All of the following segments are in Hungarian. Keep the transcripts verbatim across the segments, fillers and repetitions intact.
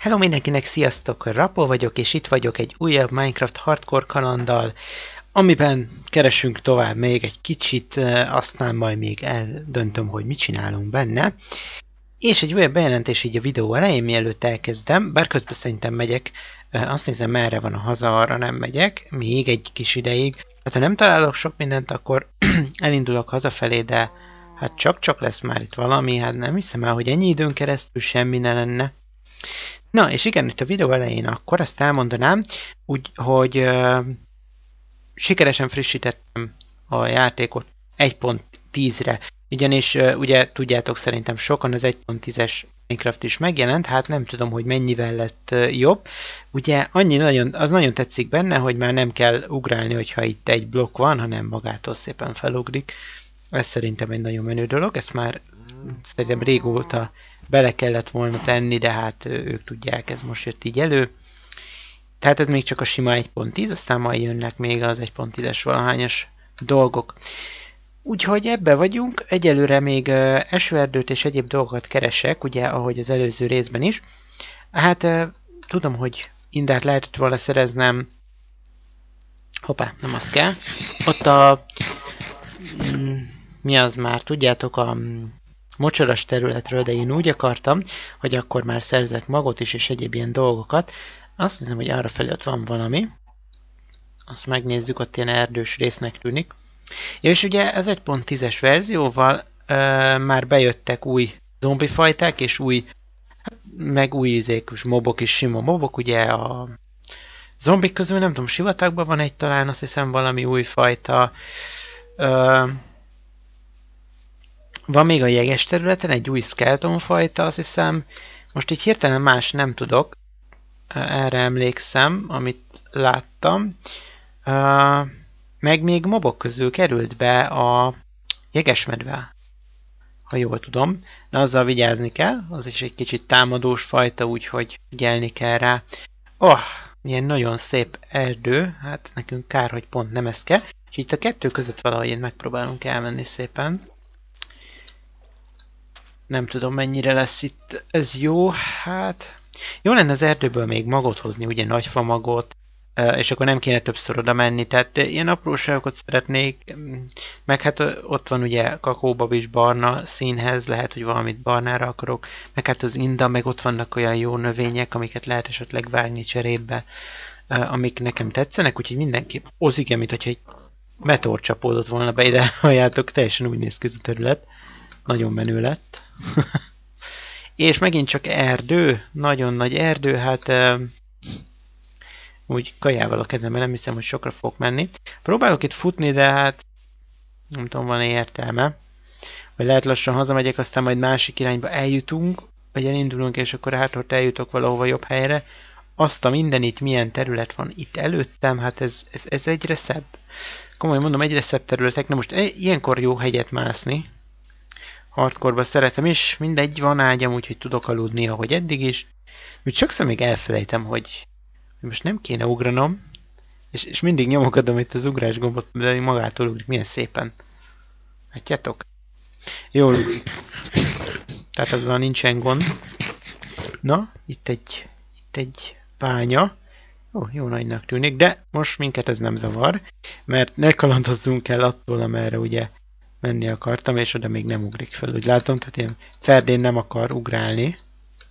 Hello mindenkinek, sziasztok! Rapó vagyok, és itt vagyok egy újabb Minecraft Hardcore kalanddal, amiben keresünk tovább még egy kicsit, aztán majd még eldöntöm, hogy mit csinálunk benne. És egy újabb bejelentés így a videó elején, mielőtt elkezdem, bár közben szerintem megyek, azt nézem, merre van a haza, arra nem megyek, még egy kis ideig. Hát ha nem találok sok mindent, akkor elindulok hazafelé, de hát csak-csak lesz már itt valami, hát nem hiszem el, hogy ennyi időn keresztül semmi ne lenne. Na, és igen, itt a videó elején akkor azt elmondanám, úgy, hogy uh, sikeresen frissítettem a játékot egy pont tízre, ugyanis uh, ugye tudjátok, szerintem sokan az egy pont tízes Minecraft is megjelent, hát nem tudom, hogy mennyivel lett uh, jobb. Ugye annyi nagyon, az nagyon tetszik benne, hogy már nem kell ugrálni, hogyha itt egy blokk van, hanem magától szépen felugrik. Ez szerintem egy nagyon menő dolog, ezt már szerintem régóta bele kellett volna tenni, de hát ők tudják, ez most jött így elő. Tehát ez még csak a sima egy pont tíz, aztán majd jönnek még az egy pont tízes valahányas dolgok. Úgyhogy ebbe vagyunk, egyelőre még esőerdőt és egyéb dolgokat keresek, ugye, ahogy az előző részben is. Hát tudom, hogy indát lehetett volna szereznem. Hoppá, nem az kell. Ott a... mi az már, tudjátok, a... mocsaras területről, de én úgy akartam, hogy akkor már szerzek magot is, és egyéb ilyen dolgokat. Azt hiszem, hogy arra felé ott van valami. Azt megnézzük, ott ilyen erdős résznek tűnik. És ugye az egy pont tízes verzióval ö, már bejöttek új zombifajták, és új, meg új izékus mobok is, sima mobok, ugye a zombik közül, nem tudom, sivatagban van egy talán, azt hiszem valami új fajta. Ö, Van még a jeges területen egy új skeleton fajta, azt hiszem. Most így hirtelen más nem tudok. Erre emlékszem, amit láttam. Meg még mobok közül került be a jegesmedve, ha jól tudom. De azzal vigyázni kell, az is egy kicsit támadós fajta, úgyhogy figyelni kell rá. Oh, milyen nagyon szép erdő. Hát nekünk kár, hogy pont nem ez kell. És itt a kettő között valahogy én megpróbálunk elmenni szépen. Nem tudom, mennyire lesz itt ez jó, hát... Jó lenne az erdőből még magot hozni, ugye nagyfa magot, és akkor nem kéne többször oda menni, tehát ilyen apróságokat szeretnék, meg hát ott van ugye kakóbabis barna színhez, lehet, hogy valamit barnára akarok, meg hát az inda, meg ott vannak olyan jó növények, amiket lehet esetleg vágni cserébe, amik nekem tetszenek, úgyhogy mindenképp az igen, mint hogyha egy meteor csapódott volna be ide, halljátok, teljesen úgy néz ki ez a terület. Nagyon menő lett. És megint csak erdő, nagyon nagy erdő, hát uh, úgy kajával a kezemben nem hiszem, hogy sokra fogok menni. Próbálok itt futni, de hát nem tudom, van-e értelme. Vagy lehet lassan hazamegyek, aztán majd másik irányba eljutunk, vagy elindulunk, és akkor hát ott eljutok valahova jobb helyre. Azt a minden itt milyen terület van itt előttem, hát ez, ez, ez egyre szebb. Komolyan mondom, egyre szebb területek. Na most e, ilyenkor jó hegyet mászni. Hardcore-ba szeretem is, mindegy, van ágyam, úgyhogy tudok aludni, ahogy eddig is. Úgy sokszor még elfelejtem, hogy most nem kéne ugranom, és, és mindig nyomogatom itt az ugrás gombot, de magától ugrik, milyen szépen. Látjátok? Jól ugrik. Tehát azzal nincsen gond. Na, itt egy, itt egy bánya. Ó, jó nagynak tűnik, de most minket ez nem zavar, mert ne kalandozzunk el attól, amerre ugye menni akartam, és oda még nem ugrik fel, úgy látom, tehát ilyen ferdén nem akar ugrálni.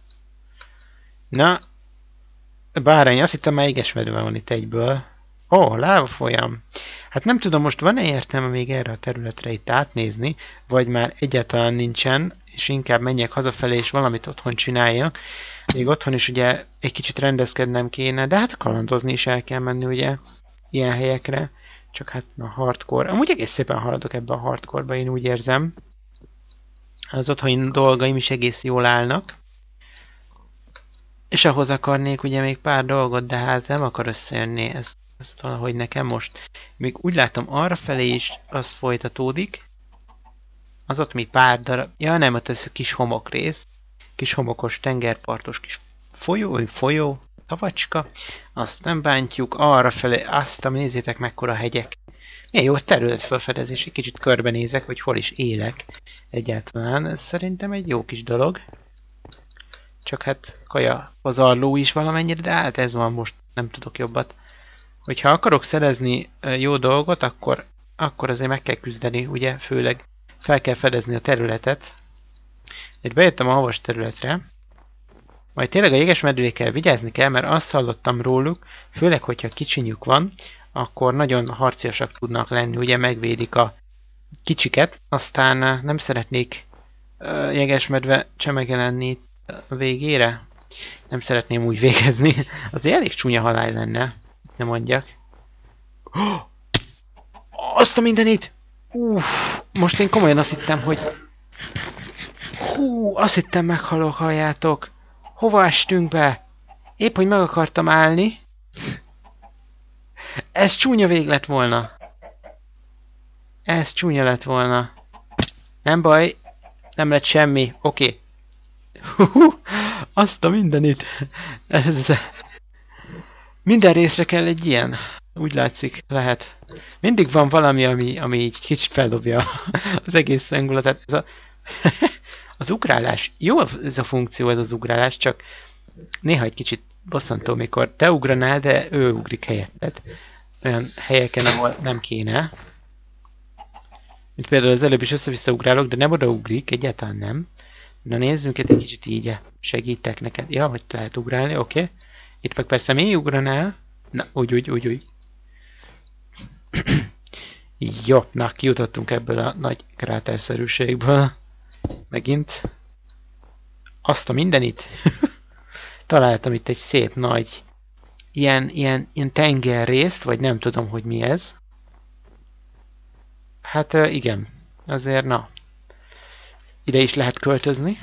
Na, a bárány, azt hittem már égesmedve van itt egyből. Ó, oh, láva folyam. Hát nem tudom, most van-e értelme még erre a területre itt átnézni, vagy már egyáltalán nincsen, és inkább menjek hazafelé, és valamit otthon csináljak. Még otthon is ugye egy kicsit rendezkednem kéne, de hát kalandozni is el kell menni, ugye, ilyen helyekre. Csak hát a hardcore. Amúgy egész szépen haladok ebbe a hardcore-ba, én úgy érzem. Az otthoni dolgaim is egész jól állnak. És ahhoz akarnék ugye még pár dolgot, de hát nem akar összejönni. Ez, ez valahogy nekem most. Még úgy látom, arrafelé is az folytatódik. Az ott még pár darab. Ja nem, ott ez a kis homokrész. Kis homokos, tengerpartos kis folyó, folyó. Tavacska, azt nem bántjuk, arrafelé, azt a nézzétek mekkora hegyek. Milyen jó területfelfedezés, egy kicsit körbenézek, hogy hol is élek egyáltalán. Ez szerintem egy jó kis dolog. csak hát kaja pazarló is valamennyire, de hát ez van most, nem tudok jobbat. Hogyha akarok szerezni jó dolgot, akkor, akkor azért meg kell küzdeni, ugye, főleg fel kell fedezni a területet. Itt bejöttem a havas területre, majd tényleg a jégesmedvékkel vigyázni kell, mert azt hallottam róluk, főleg, hogyha kicsinyük van, akkor nagyon harciasak tudnak lenni, ugye megvédik a kicsiket, aztán nem szeretnék uh, jegesmedve csemege lenni a végére. Nem szeretném úgy végezni. Azért elég csúnya halál lenne, nem mondjak. Oh! Azt a mindenit! Uff, most én komolyan azt hittem, hogy... Hú, azt hittem meghalok, halljátok. Hova estünk be? Épp, hogy meg akartam állni. Ez csúnya vég lett volna. Ez csúnya lett volna. Nem baj, nem lett semmi. Oké. Okay. Azt a mindenit. Ez... Minden részre kell egy ilyen. Úgy látszik, lehet. Mindig van valami, ami, ami így kicsit feldobja az egész hangulatot. Ez a... az ugrálás. Jó ez a funkció, ez az ugrálás, csak néha egy kicsit bosszantó, mikor te ugranál, de ő ugrik helyetted. Olyan helyeken, ahol nem kéne. Mint például az előbb is össze-vissza ugrálok, de nem odaugrik, egyáltalán nem. Na nézzünk egy kicsit így, segítek neked. Ja, hogy lehet ugrálni, oké. Okay. Itt meg persze mi ugranál. Na, úgy, úgy, úgy, úgy. Jó, na, kijutottunk ebből a nagy kráterszerűségből. Megint. Azt a mindenit. Találtam itt egy szép nagy ilyen, ilyen, ilyen tengerrészt, vagy nem tudom, hogy mi ez. Hát igen, azért na. Ide is lehet költözni.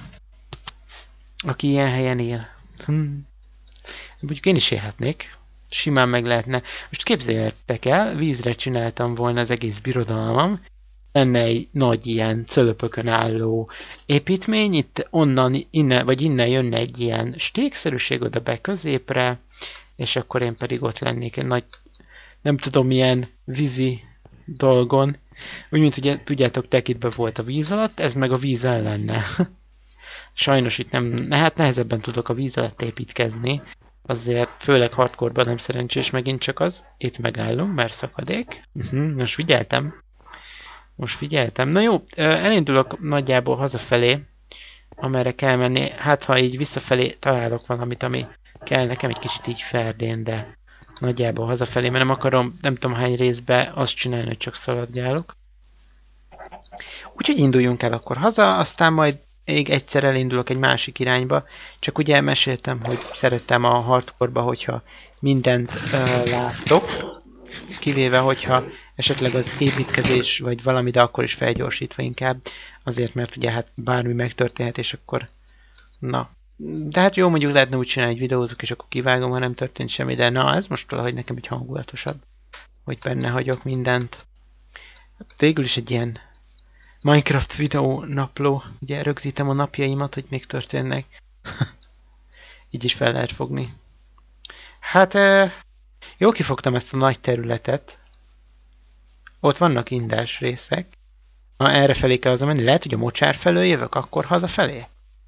Aki ilyen helyen él. Hm. Mondjuk én is élhetnék. Simán meg lehetne. Most képzeljétek el, vízre csináltam volna az egész birodalmam. Lenne egy nagy ilyen cölöpökön álló építmény, itt onnan, innen, vagy innen jönne egy ilyen stékszerűség oda be középre, és akkor én pedig ott lennék egy nagy, nem tudom milyen vízi dolgon. Úgy, mint ugye, tudjátok, Tekitben volt a víz alatt, ez meg a víz ellenne. Sajnos itt nem, hát nehezebben tudok a víz alatt építkezni, azért főleg hardcore-ban nem szerencsés megint csak az. Itt megállunk, mert szakadék. Uh-huh, most figyeltem. Most figyeltem. Na jó, elindulok nagyjából hazafelé, amerre kell menni. Hát ha így visszafelé találok valamit, ami kell nekem egy kicsit így ferdén, de nagyjából hazafelé, mert nem akarom, nem tudom hány részbe azt csinálni, hogy csak szaladjálok. Úgyhogy induljunk el akkor haza, aztán majd még egyszer elindulok egy másik irányba. Csak ugye meséltem, hogy szerettem a hardcore-ba, hogyha mindent uh, láttok, kivéve, hogyha esetleg az építkezés vagy valami, de akkor is felgyorsítva inkább. Azért, mert ugye hát bármi megtörténhet, és akkor... Na. De hát jó, mondjuk lehetne úgy csinálni, hogy videózok, és akkor kivágom, ha nem történt semmi, de na, ez most valahogy nekem egy hangulatosabb, hogy benne hagyok mindent. Végül is egy ilyen Minecraft videó napló, ugye rögzítem a napjaimat, hogy még történnek. Így is fel lehet fogni. Hát, eh, jó kifogtam ezt a nagy területet. Ott vannak indás részek. Ha errefelé kell haza menni, lehet, hogy a mocsár felől jövök, akkor hazafelé.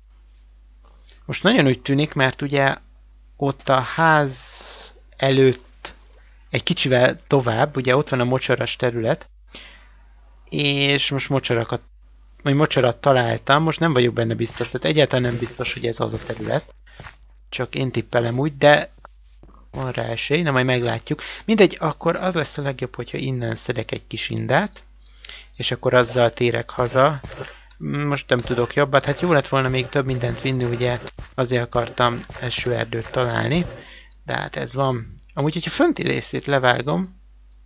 Most nagyon úgy tűnik, mert ugye ott a ház előtt egy kicsivel tovább, ugye ott van a mocsaras terület, és most mocsarakat, vagy mocsarat találtam, most nem vagyok benne biztos, tehát egyáltalán nem biztos, hogy ez az a terület. Csak én tippelem úgy, de van rá esély, na majd meglátjuk. Mindegy, akkor az lesz a legjobb, hogyha innen szedek egy kis indát, és akkor azzal térek haza. Most nem tudok jobbat, hát jó lett volna még több mindent vinni, ugye azért akartam esőerdőt találni, de hát ez van. Amúgy, hogyha fönti részét levágom,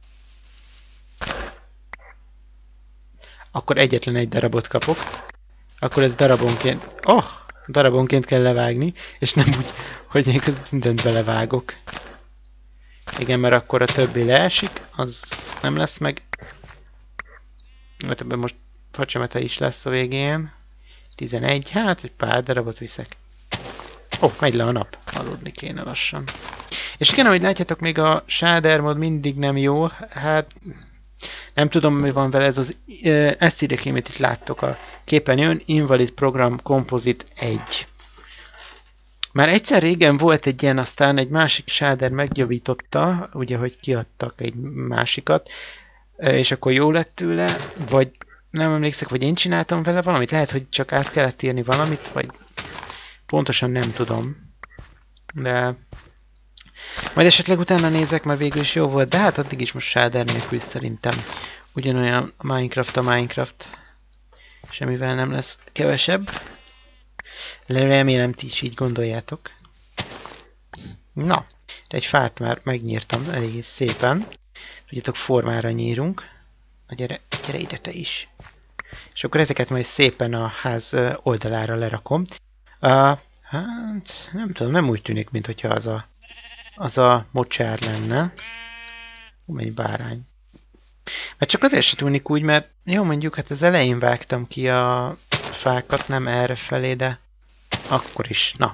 akkor egyetlen egy darabot kapok. Akkor ez darabonként... Oh! Darabonként kell levágni, és nem úgy, hogy én közben mindent belevágok. Igen, mert akkor a többi leesik, az nem lesz meg. Mert ebben most facsemete is lesz a végén. tizenegy, hát egy pár darabot viszek. Ó, oh, megy le a nap. Aludni kéne lassan. És igen, ahogy látjátok, még a shader mod mindig nem jó. Hát... Nem tudom, mi van vele, ez az, ezt írják, amit itt láttok a képernyőn, Invalid Program Composite egy. Már egyszer régen volt egy ilyen, aztán egy másik sáder megjavította, ugye, hogy kiadtak egy másikat, és akkor jó lett tőle, vagy nem emlékszek, vagy én csináltam vele valamit, lehet, hogy csak át kellett írni valamit, vagy pontosan nem tudom. De majd esetleg utána nézek, mert végül is jó volt, de hát addig is most sáder nélkül szerintem ugyanolyan a Minecraft a Minecraft. Semmivel nem lesz kevesebb. Remélem ti is így gondoljátok. Na, egy fát már megnyírtam elég szépen. Tudjátok, formára nyírunk. Na gyere, gyere ide te is. És akkor ezeket majd szépen a ház oldalára lerakom. Uh, hát nem tudom, nem úgy tűnik, mintha az a, az a mocsár lenne. Hú, egy bárány. Mert csak azért se tűnik úgy, mert jó, mondjuk, hát az elején vágtam ki a fákat, nem erre felé, de akkor is, na.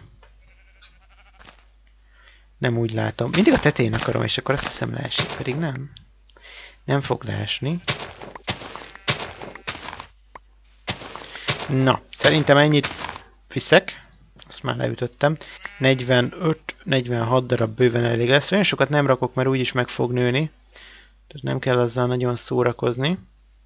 Nem úgy látom. Mindig a tetején akarom, és akkor azt hiszem leesik, pedig nem. Nem fog leesni. Na, szerintem ennyit viszek. Azt már leütöttem. negyvenöt negyvenhat darab bőven elég lesz. Olyan sokat nem rakok, mert úgyis meg fog nőni. Tehát nem kell azzal nagyon szórakozni.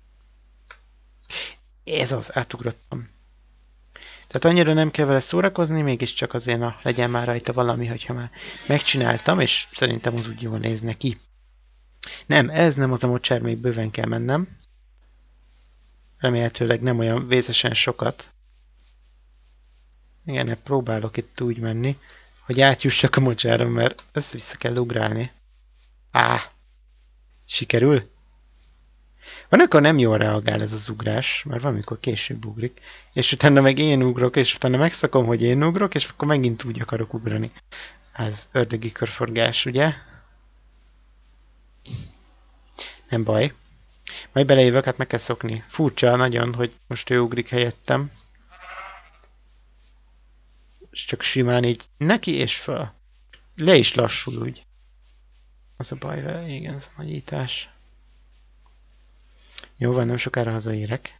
Ez az, átugrottam. Tehát annyira nem kell vele szórakozni, mégiscsak azért na, legyen már rajta valami, hogyha már megcsináltam, és szerintem az úgy jól néz neki. Nem, ez nem az a mocsár, még bőven kell mennem. Remélhetőleg nem olyan vészesen sokat. Igen, próbálok itt úgy menni, hogy átjussak a mocsáron, mert össze-vissza kell ugrálni. Á! Sikerül? Van, akkor nem jól reagál ez az ugrás, mert valamikor később ugrik, és utána meg én ugrok, és utána megszakom, hogy én ugrok, és akkor megint úgy akarok ugrani. Ez ördögi körforgás, ugye? Nem baj. Majd belejövök, hát meg kell szokni. Furcsa nagyon, hogy most ő ugrik helyettem. És csak simán így neki és föl. Le is lassul úgy. Az a baj vele, igen, ez a nagyítás. Jó van, nem sokára hazaérek.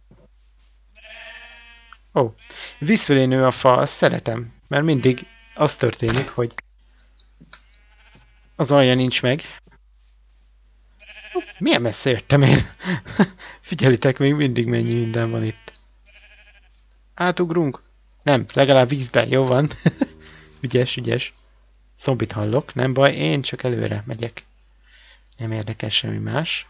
Ó, oh, vízfölé nő a fa, azt szeretem, mert mindig az történik, hogy az alja nincs meg. Oh, milyen messze jöttem én? Figyelitek, még mindig mennyi minden van itt. Átugrunk? Nem, legalább vízben, jó van. Ügyes, ügyes. Zombit hallok, nem baj, én csak előre megyek. Nem érdekel semmi más.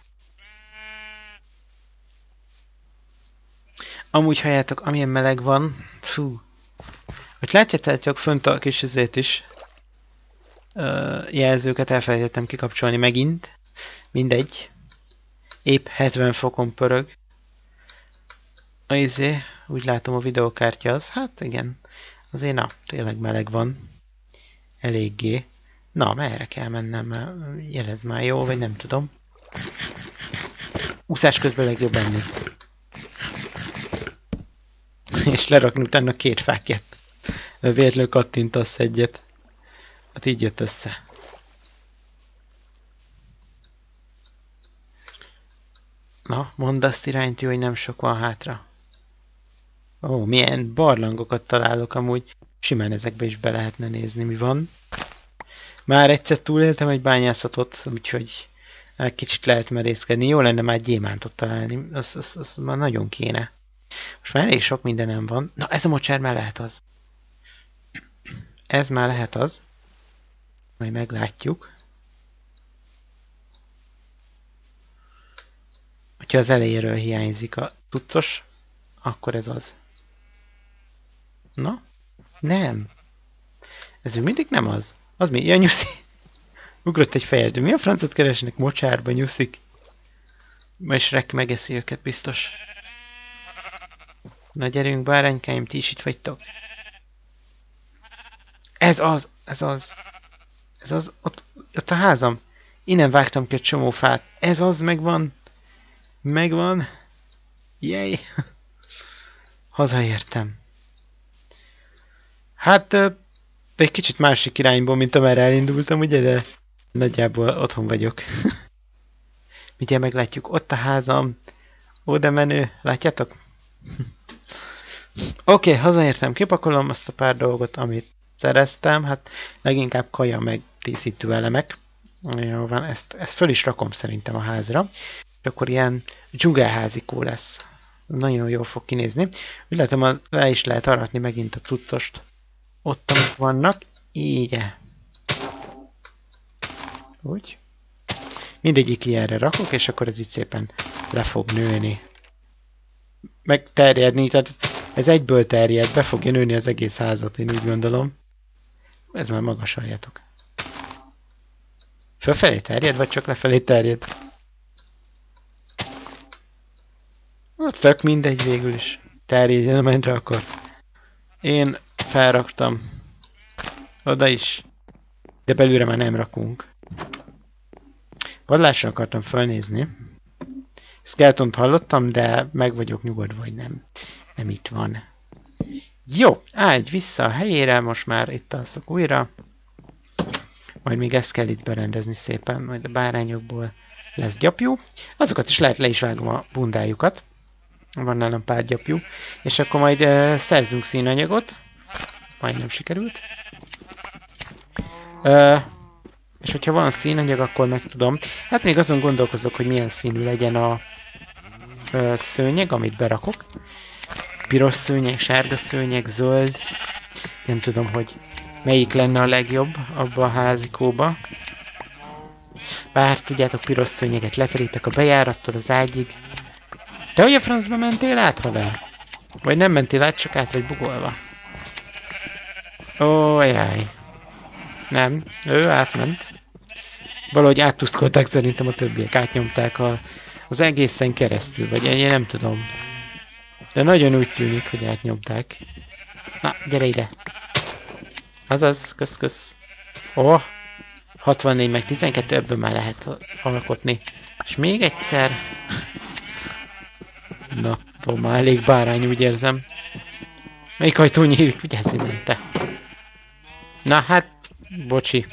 Amúgy halljátok, amilyen meleg van. Fú. Hogy látjátok fönt a kis ezért is. Uh, jelzőket elfelejtettem kikapcsolni megint. Mindegy. Épp hetven fokon pörög. A izé, úgy látom a videókártya az. Hát igen. Azért na, tényleg meleg van. Eléggé. Na, merre kell mennem? Jelez már jó, vagy nem tudom. Úszás közben legjobb enni. És lerakni utána két fákját. Véletlenül kattintasz egyet. Hát így jött össze. Na, mondd azt iránytű, hogy nem sok van hátra. Ó, milyen barlangokat találok amúgy. Simán ezekbe is be lehetne nézni, mi van. Már egyszer túléltem egy bányászatot, úgyhogy kicsit lehet merészkedni. Jó lenne már gyémántot találni, az, az, az már nagyon kéne. Most már elég sok mindenem van. Na, ez a mocsár már lehet az. Ez már lehet az. Majd meglátjuk. Ha az elejéről hiányzik a tuccos, akkor ez az. Na? Nem. Ez mindig nem az. Az mi? Ja, nyuszi. Ugrott egy fejes, de mi a francot keresnek mocsárba, nyuszik? Majd Shrek megeszi őket biztos. Na gyerünk, báránykáim, ti is itt vagytok. Ez az, ez az. Ez az, ott, ott a házam. Innen vágtam ki egy csomó fát. Ez az, megvan. Megvan. Jej. Hazaértem. Hát, egy kicsit másik irányból, mint amerre elindultam, ugye, de nagyjából otthon vagyok. Mindjárt meglátjuk, ott a házam. Oda menő, látjátok? Oké, okay, hazaértem, kipakolom azt a pár dolgot, amit szereztem, hát leginkább kaja meg díszítő elemek. Jó van, ezt, ezt föl is rakom szerintem a házra. És akkor ilyen dzsungelházikó lesz. Nagyon jól fog kinézni. Úgy látom, le is lehet aratni megint a cuccost. Ott, amik vannak. Így. Úgy. Mindegyik ilyenre rakok, és akkor ez itt szépen le fog nőni. Meg terjedni, tehát ez egyből terjed, be fogja nőni az egész házat, én úgy gondolom. Ez már magasoljatok. Fölfelé terjed, vagy csak lefelé terjed? Hát tök mindegy végül is. Terjedjen, amennyire akar. Én felraktam. Oda is. De belőle már nem rakunk. Padlásra akartam felnézni. Skeletont hallottam, de meg vagyok nyugodva, hogy nem. Nem itt van. Jó, állj vissza a helyére, most már itt alszok újra. Majd még ezt kell itt berendezni szépen, majd a bárányokból lesz gyapjú. Azokat is lehet, le is vágom a bundájukat. Van nálam pár gyapjú. És akkor majd uh, szerzünk színanyagot. Majdnem sikerült. Uh, és hogyha van színanyag, akkor meg tudom. Hát még azon gondolkozok, hogy milyen színű legyen a uh, szőnyeg, amit berakok. Piros szőnyeg, sárga szőnyeg, zöld. Nem tudom, hogy melyik lenne a legjobb abba a házikóba. Bár tudjátok, piros szőnyeget leterítek a bejárattól az ágyig. Te hogy a francba mentél át, haver? Vagy nem mentél át, csak át vagy bugolva? Ó, jaj. Nem, ő átment. Valahogy áttuszkolták szerintem a többiek, átnyomták a, az egészen keresztül, vagy én nem tudom. De nagyon úgy tűnik, hogy átnyomták. Na, gyere ide. Azaz, kösz, kösz. Ó, oh, hatvannégy meg tizenkettő, ebből már lehet alkotni. És még egyszer. Na, ó, már elég bárány, úgy érzem. Melyik ajtó nyílik? Vigyázz innen, te. Na hát, bocsi.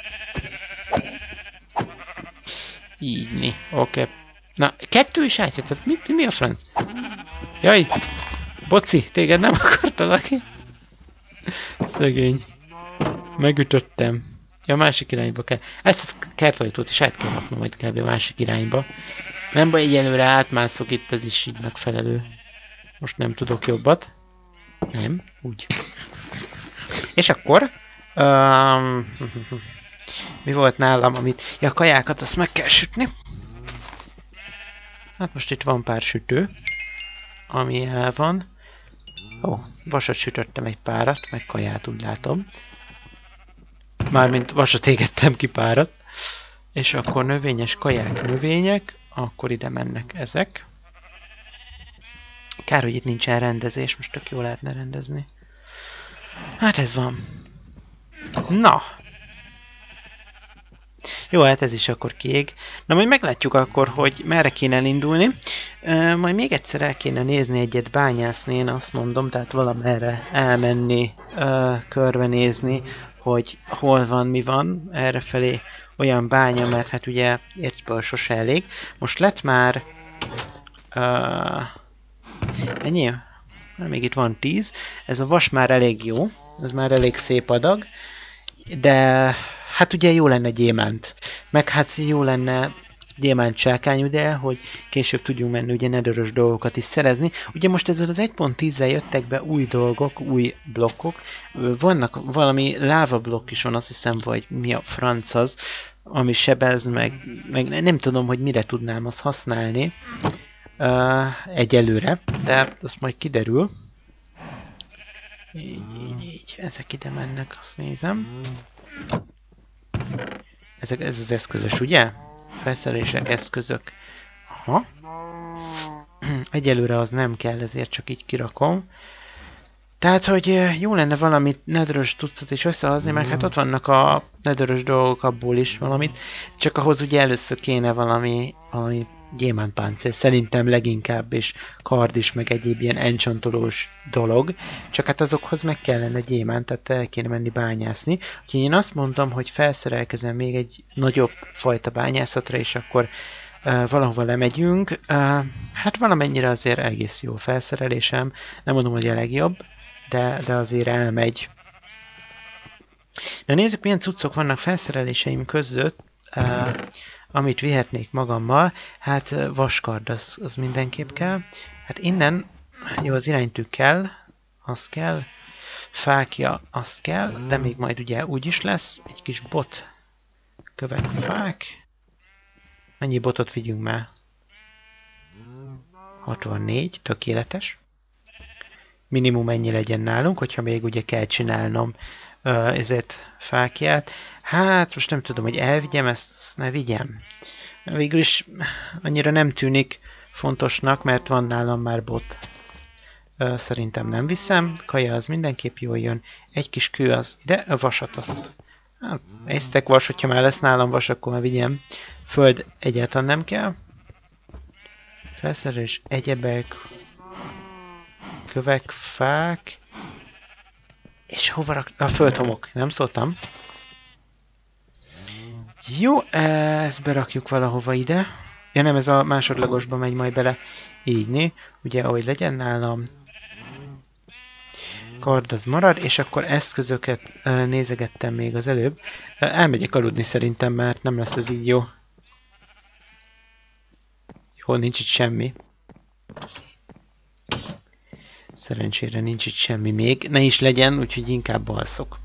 Ígyni, oké. Okay. Na, kettő is átjött, tehát mi, mi a franc? Jaj, boci, téged nem akartalak. Szegény. Megütöttem. Ja, a másik irányba kell. Ezt a kertajtót is át kell raknom majd kb. A másik irányba. Nem baj, egyelőre átmászok itt, ez is így megfelelő. Most nem tudok jobbat. Nem, úgy. És akkor... Um, mi volt nálam, amit... Ja, a kajákat azt meg kell sütni. Hát most itt van pár sütő. Ami el van. Ó, vasat sütöttem egy párat, meg kaját, úgy látom. Mármint vasat égettem ki párat. És akkor növényes kaják, növények. Akkor ide mennek ezek. Kár, hogy itt nincsen rendezés, most tök jól lehetne rendezni. Hát ez van. Na. Jó, hát ez is akkor kiég. Na, majd meglátjuk akkor, hogy merre kéne elindulni. Uh, majd még egyszer el kéne nézni egyet, bányászni, én azt mondom, tehát valamerre elmenni, uh, körbenézni, hogy hol van, mi van, errefelé olyan bánya, mert hát ugye ércből sose elég. Most lett már... Uh, ennyi? Még itt van tíz. Ez a vas már elég jó, ez már elég szép adag, de hát ugye jó lenne gyémánt, meg hát jó lenne gyémánt csákány, ugye, hogy később tudjunk menni ugye nedörös dolgokat is szerezni. Ugye most ezzel az egy pont tízzel jöttek be új dolgok, új blokkok, vannak valami láva blokk is van, azt hiszem, vagy mi a franc az, ami sebez, meg, meg nem tudom, hogy mire tudnám azt használni uh, egyelőre, de azt majd kiderül. Így, így, így, ezek ide mennek, azt nézem. Ezek, ez az eszközös, ugye? Felszerelések, eszközök. Aha. Egyelőre az nem kell, ezért csak így kirakom. Tehát, hogy jó lenne valamit nedörös tucat is összehozni, mert hát ott vannak a nedörös dolgok abból is valamit. Csak ahhoz ugye először kéne valami, valami gyémántpáncél, szerintem leginkább, és kard is, meg egyéb ilyen enchantolós dolog. Csak hát azokhoz meg kellene gyémánt, tehát el kéne menni bányászni. Úgyhogy én azt mondom, hogy felszerelkezem még egy nagyobb fajta bányászatra, és akkor uh, valahova lemegyünk. Uh, hát valamennyire azért egész jó felszerelésem. Nem mondom, hogy a legjobb, de, de azért elmegy. Na nézzük, milyen cuccok vannak felszereléseim között, uh, amit vihetnék magammal. Hát uh, vaskard, az, az mindenképp kell. Hát innen, jó, az iránytű kell, az kell. Fákja, az kell, de még majd ugye úgy is lesz. Egy kis bot, kövek, fák. Mennyi botot vigyünk már? hatvannégy, tökéletes. Minimum ennyi legyen nálunk, hogyha még ugye kell csinálnom uh, ezért fákját. Hát most nem tudom, hogy elvigyem, ezt ne vigyem. Végül is annyira nem tűnik fontosnak, mert van nálam már bot. Uh, szerintem nem viszem. Kaja az mindenképp jól jön. Egy kis kő az ide, a vasat azt. Hát, észtek vas, hogyha már lesz nálam vas, akkor már vigyem. Föld egyáltalán nem kell. Felszerelés, egyebek, kövek, fák, és hova rak... A földhomok, nem szóltam. Jó, ezt berakjuk valahova ide. Ja nem, ez a másodlagosba megy majd bele. Így né. Ugye, ahogy legyen nálam. Kard az marad, és akkor eszközöket uh, nézegettem még az előbb. Uh, elmegyek aludni szerintem, mert nem lesz ez így jó. Jó, nincs itt semmi. Szerencsére nincs itt semmi még. Ne is legyen, úgyhogy inkább alszok.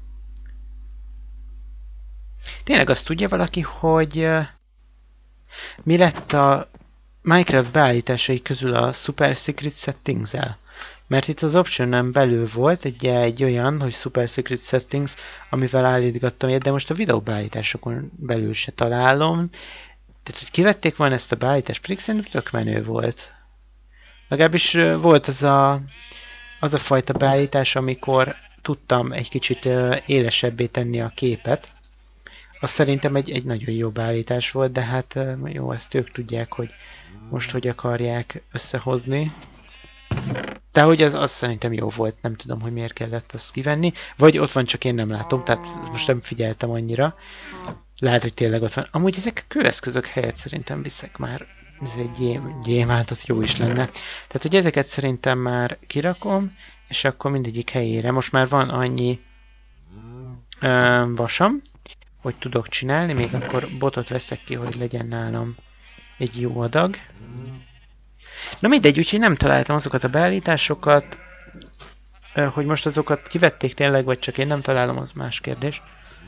Tényleg azt tudja valaki, hogy uh, mi lett a Minecraft beállításai közül a Super Secret Settings-el? Mert itt az option-en belül volt egy, egy olyan, hogy Super Secret Settings, amivel állítgattam, de most a videó beállításokon belül se találom. Tehát, hogy kivették volna ezt a beállítást, pedig szerintem tök menő volt. Legalábbis volt az a, az a fajta beállítás, amikor tudtam egy kicsit élesebbé tenni a képet. Az szerintem egy, egy nagyon jó beállítás volt, de hát jó, ezt ők tudják, hogy most hogy akarják összehozni. De hogy az, az szerintem jó volt, nem tudom, hogy miért kellett azt kivenni. Vagy ott van, csak én nem látom, tehát most nem figyeltem annyira. Lehet, hogy tényleg ott van. Amúgy ezek a kőeszközök helyett szerintem viszek már. Ez egy gyém, gyémántot jó is lenne. Tehát, hogy ezeket szerintem már kirakom, és akkor mindegyik helyére. Most már van annyi ö, vasam, hogy tudok csinálni. Még akkor botot veszek ki, hogy legyen nálam egy jó adag. Na mindegy, úgyhogy nem találtam azokat a beállításokat, hogy most azokat kivették tényleg, vagy csak én nem találom, az más kérdés.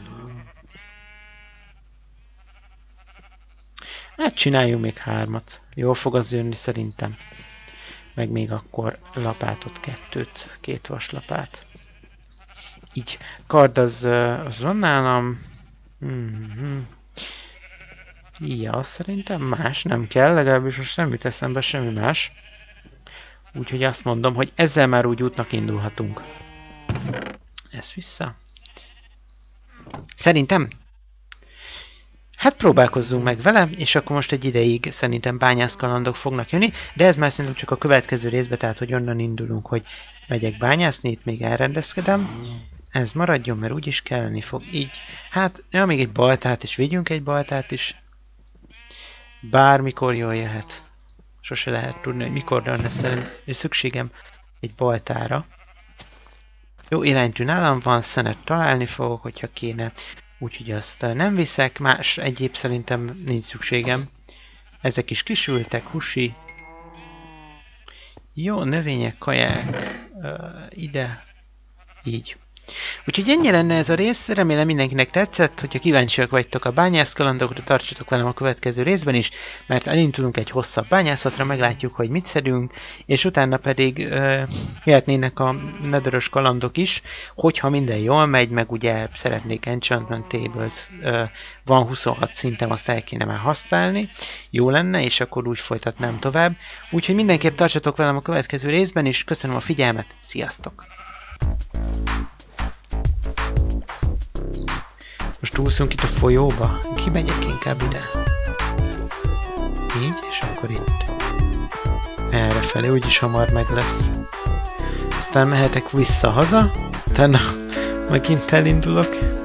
Hát csináljunk még hármat. Jól fog az jönni szerintem. Meg még akkor lapátot, kettőt, két vaslapát. Így, kard az, az van nálam. Mm-hmm. Ja, szerintem más nem kell, legalábbis most nem jut eszembe semmi más. Úgyhogy azt mondom, hogy ezzel már úgy útnak indulhatunk. Ez vissza. Szerintem. Hát próbálkozzunk meg vele, és akkor most egy ideig szerintem bányászkalandok fognak jönni, de ez már szerintem csak a következő részbe, tehát hogy onnan indulunk, hogy megyek bányászni, itt még elrendezkedem. Ez maradjon, mert úgyis kelleni fog. Így, hát, ja, még egy baltát is, vigyünk egy baltát is. Bármikor jól jöhet. Sose lehet tudni, hogy mikor lenne szükségem egy baltára. Jó, iránytű nálam van, szenet találni fogok, hogyha kéne. Úgyhogy azt nem viszek, más egyéb szerintem nincs szükségem. Ezek is kisültek, husi. Jó, növények, kaják. Uh, ide. Így. Úgyhogy ennyi lenne ez a rész, remélem mindenkinek tetszett, hogyha kíváncsiak vagytok a bányászkalandokra, tartsatok velem a következő részben is, mert elindulunk egy hosszabb bányászatra, meglátjuk, hogy mit szedünk, és utána pedig uh, jöhetnének a netherös kalandok is, hogyha minden jól megy, meg ugye szeretnék Enchantment Table-t, uh, van huszonhat szintem, azt el kéne már használni, jó lenne, és akkor úgy folytatnám tovább. Úgyhogy mindenképp tartsatok velem a következő részben is, köszönöm a figyelmet, sziasztok! Most úszunk itt a folyóba. Kimegyek inkább ide. Így, és akkor itt. Errefelé, úgyis hamar meg lesz. Aztán mehetek vissza haza. Utána megint elindulok.